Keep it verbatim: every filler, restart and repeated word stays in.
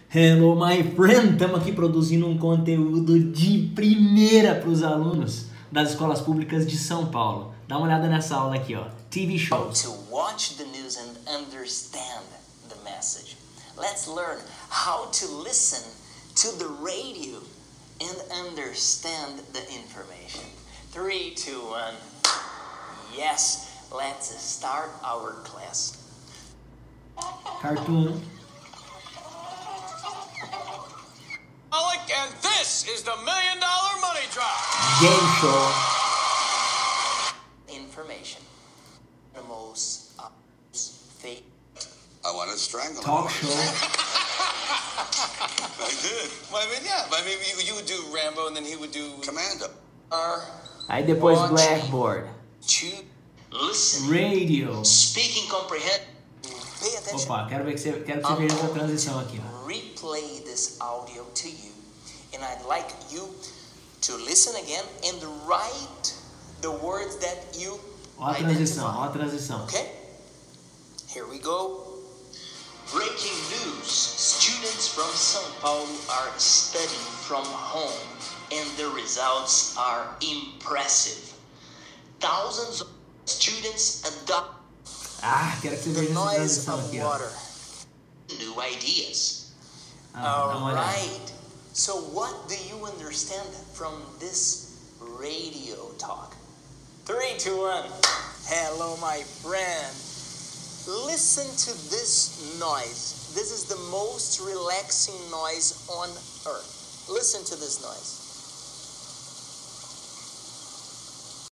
Hello, my friend! Estamos aqui produzindo um conteúdo de primeira para os alunos das escolas públicas de São Paulo. Dá uma olhada nessa aula aqui, ó. T V shows. How to watch the news and understand the message. Let's learn how to listen to the radio and understand the information. Three, two, one. Yes, let's start our class. Cartoon. And this is the million dollar money drop. Game show. Information. Animals, uh, fake. I want to strangle Talk him. show. I did. Well, I mean, yeah. I mean, you, you would do Rambo, and then he would do Commando. R. Aí depois Watch, Blackboard. Choose. Listen. Radio. Speaking, comprehend. Pay attention. Opa, quero ver que você, quero que você veja essa transição aqui, ó. Replay this audio to you, and I'd like you to listen again and write the words that you Ó a transição, ó a identify. transição. Okay? Here we go. Breaking news. Students from São Paulo are studying from home, and the results are impressive. Thousands of students adopt Ah, quero que você the veja essa noise transição of aqui, ó. water. New ideas. Ah, dá uma All olhada. right. So what do you understand from this radio talk? Three, two, one. Hello, my friend. Listen to this noise. This is the most relaxing noise on earth. Listen to this noise.